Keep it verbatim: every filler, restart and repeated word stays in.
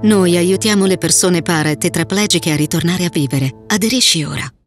Noi aiutiamo le persone para e tetraplegiche a ritornare a vivere. Aderisci ora.